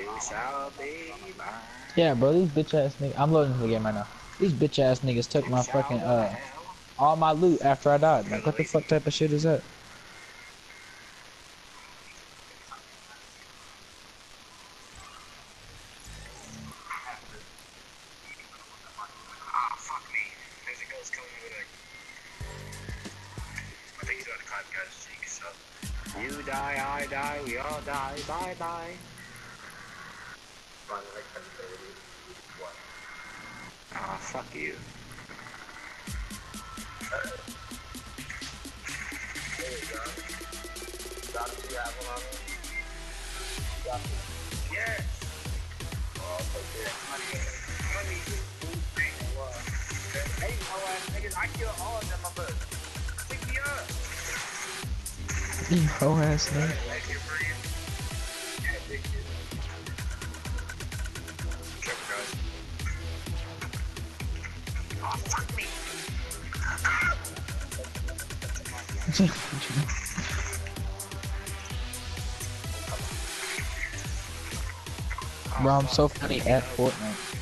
shall be mine. Yeah, bro, these bitch ass niggas. I'm loading the game right now. These bitch ass niggas took You my shall fucking go to hell. all my loot after I died. You're Like, the what the lazy. fuck type of shit is that? Ah, fuck me. There's a ghost coming over there. I think he's about to climb God's cheek, so. You die, I die, we all die, bye bye. Ah, fuck you. Yes! Hey, hoe ass niggas, I kill all of them, my brother. Pick me up! You hoe ass nigga. Like your friend. Yeah, big shit. Trevor guys. Oh, fuck me! Oh, Bro, I'm fuck. so funny at Fortnite.